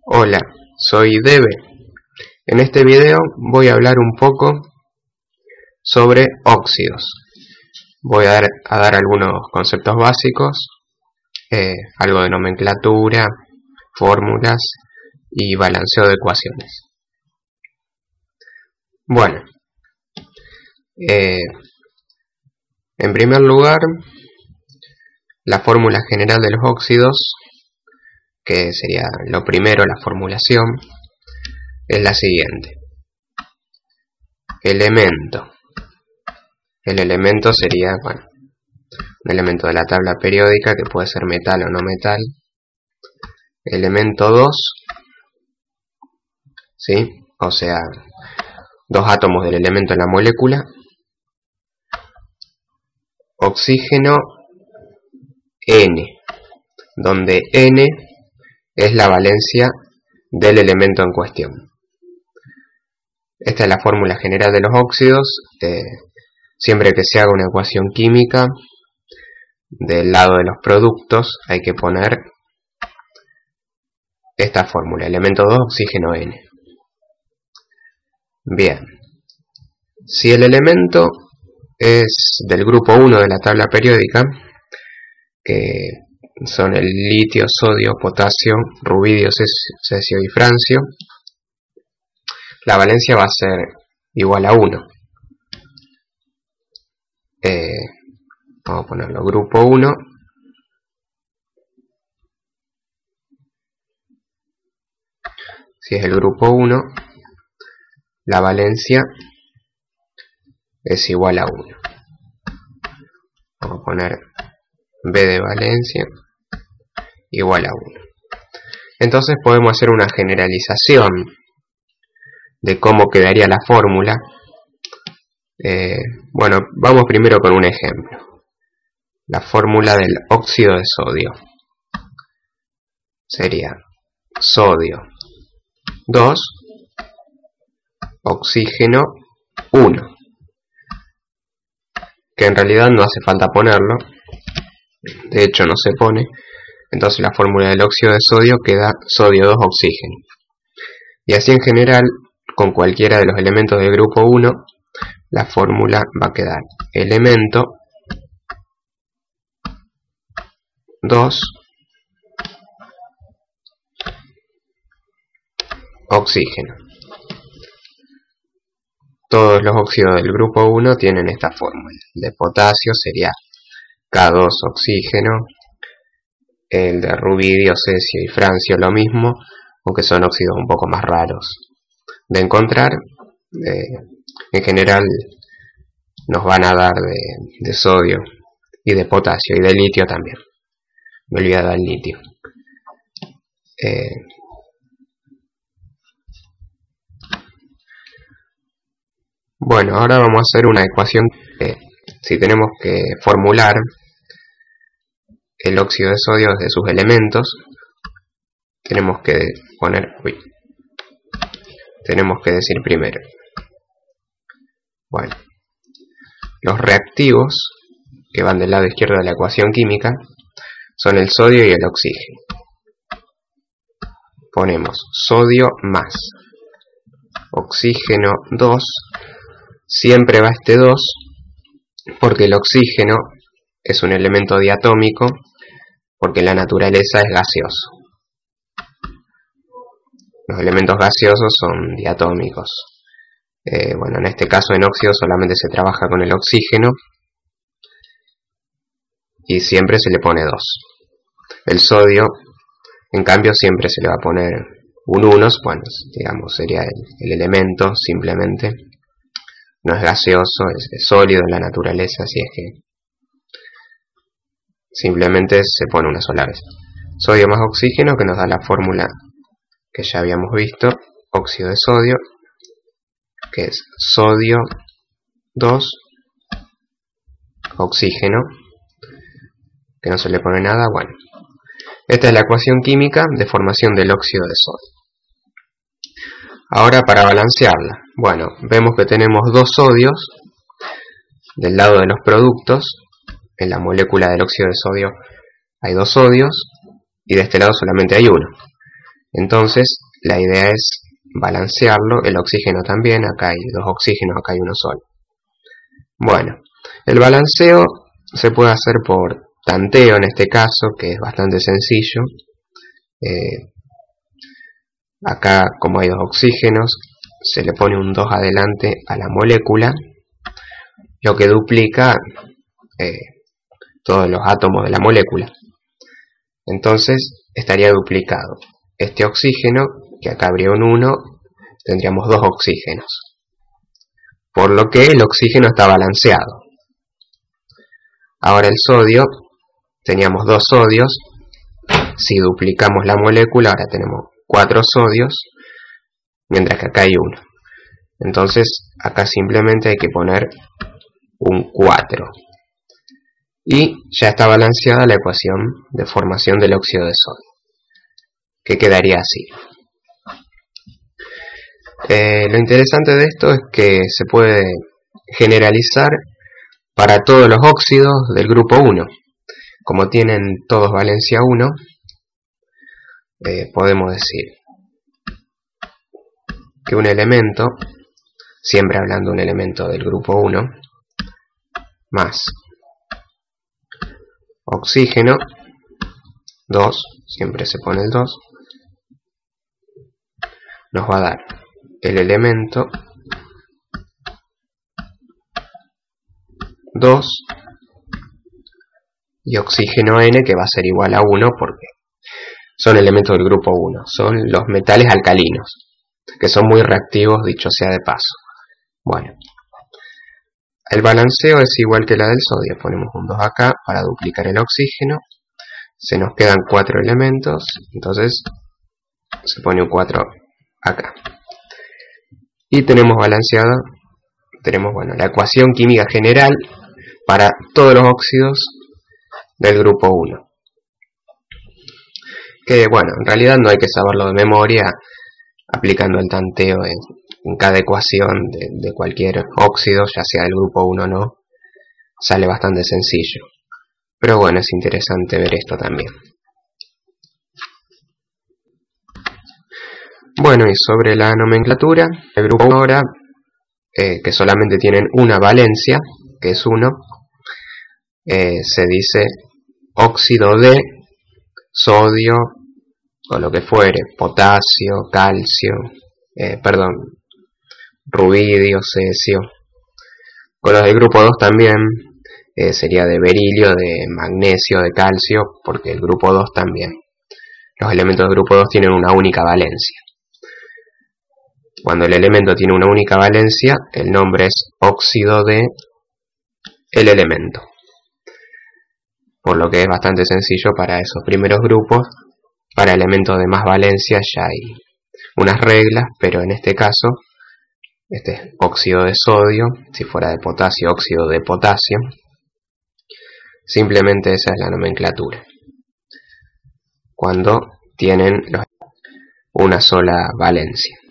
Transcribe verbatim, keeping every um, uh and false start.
Hola, soy Debe. En este video voy a hablar un poco sobre óxidos. Voy a dar, a dar algunos conceptos básicos, eh, algo de nomenclatura, fórmulas y balanceo de ecuaciones. Bueno, eh, en primer lugar, la fórmula general de los óxidos, que sería lo primero, la formulación, es la siguiente. Elemento. El elemento sería, bueno, un elemento de la tabla periódica que puede ser metal o no metal. Elemento dos, ¿sí? O sea, dos átomos del elemento en la molécula. Oxígeno N, donde N es la valencia del elemento en cuestión. Esta es la fórmula general de los óxidos. Eh, siempre que se haga una ecuación química, del lado de los productos hay que poner esta fórmula, elemento dos, oxígeno N. Bien, si el elemento es del grupo uno de la tabla periódica, que son el litio, sodio, potasio, rubidio, cesio y francio, la valencia va a ser igual a uno. Eh, vamos a ponerlo grupo uno. Si es el grupo uno, la valencia es igual a uno. Vamos a poner B de valencia igual a uno. Entonces podemos hacer una generalización de cómo quedaría la fórmula. Eh, bueno, vamos primero con un ejemplo. La fórmula del óxido de sodio sería sodio dos, oxígeno uno, que en realidad no hace falta ponerlo, de hecho no se pone. Entonces la fórmula del óxido de sodio queda sodio dos, oxígeno. Y así en general, con cualquiera de los elementos del grupo uno, la fórmula va a quedar elemento dos, oxígeno. Todos los óxidos del grupo uno tienen esta fórmula. El de potasio sería K dos, oxígeno. El de rubidio, cesio y francio lo mismo, aunque son óxidos un poco más raros de encontrar. Eh, en general nos van a dar de, de sodio y de potasio y de litio también. Me olvidé del litio. Eh, bueno, ahora vamos a hacer una ecuación. Eh, si tenemos que formular el óxido de sodio de sus elementos, tenemos que poner, uy, tenemos que decir primero, bueno, los reactivos que van del lado izquierdo de la ecuación química son el sodio y el oxígeno. Ponemos sodio más oxígeno dos, siempre va este dos porque el oxígeno es un elemento diatómico, porque la naturaleza es gaseoso. Los elementos gaseosos son diatómicos. Eh, bueno, en este caso en óxido solamente se trabaja con el oxígeno y siempre se le pone dos. El sodio, en cambio, siempre se le va a poner un uno, bueno, digamos, sería el, el elemento simplemente. No es gaseoso, es, es sólido en la naturaleza, así es que simplemente se pone una sola vez. Sodio más oxígeno, que nos da la fórmula que ya habíamos visto, óxido de sodio, que es sodio dos, oxígeno, que no se le pone nada. Bueno, esta es la ecuación química de formación del óxido de sodio. Ahora para balancearla, bueno, vemos que tenemos dos sodios del lado de los productos. En la molécula del óxido de sodio hay dos sodios y de este lado solamente hay uno. Entonces la idea es balancearlo, el oxígeno también, acá hay dos oxígenos, acá hay uno solo. Bueno, el balanceo se puede hacer por tanteo en este caso, que es bastante sencillo. Eh, acá, como hay dos oxígenos, se le pone un dos adelante a la molécula, lo que duplica eh, todos los átomos de la molécula. Entonces estaría duplicado. Este oxígeno, que acá habría un uno, tendríamos dos oxígenos. Por lo que el oxígeno está balanceado. Ahora el sodio, teníamos dos sodios. Si duplicamos la molécula, ahora tenemos cuatro sodios, mientras que acá hay uno. Entonces acá simplemente hay que poner un cuatro. Y ya está balanceada la ecuación de formación del óxido de sodio, que quedaría así. Eh, lo interesante de esto es que se puede generalizar para todos los óxidos del grupo uno. Como tienen todos valencia uno, eh, podemos decir que un elemento, siempre hablando de un elemento del grupo uno, más oxígeno, dos, siempre se pone el dos, nos va a dar el elemento dos y oxígeno N, que va a ser igual a uno porque son elementos del grupo uno, son los metales alcalinos, que son muy reactivos, dicho sea de paso. Bueno, el balanceo es igual que la del sodio, ponemos un dos acá para duplicar el oxígeno, se nos quedan cuatro elementos, entonces se pone un cuatro acá. Y tenemos balanceada, tenemos bueno, la ecuación química general para todos los óxidos del grupo uno. Que bueno, en realidad no hay que saberlo de memoria, aplicando el tanteo en, en cada ecuación de, de cualquier óxido, ya sea del grupo uno o no, sale bastante sencillo. Pero bueno, es interesante ver esto también. Bueno, y sobre la nomenclatura, el grupo uno ahora, eh, que solamente tienen una valencia, que es uno, eh, se dice óxido de sodio, o lo que fuere, potasio, calcio, eh, perdón, rubidio, cesio. Con los del grupo dos también eh, sería de berilio, de magnesio, de calcio, porque el grupo dos también. Los elementos del grupo dos tienen una única valencia. Cuando el elemento tiene una única valencia, el nombre es óxido de el elemento. Por lo que es bastante sencillo para esos primeros grupos. Para elementos de más valencia ya hay unas reglas, pero en este caso, este es óxido de sodio, si fuera de potasio, óxido de potasio. Simplemente esa es la nomenclatura. Cuando tienen una sola valencia.